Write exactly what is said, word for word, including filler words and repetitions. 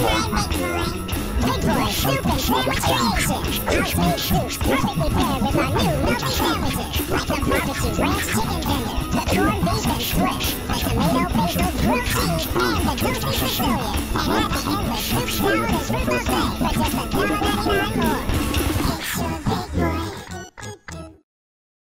Big Boy, Snoop, and Slim Creation. Ours made soups perfectly paired with our new milky sandwiches. Like the barbecue ranch chicken tender, the corned beef and squish, the tomato basil grilled cheese, and the goofy Sicilian. And at the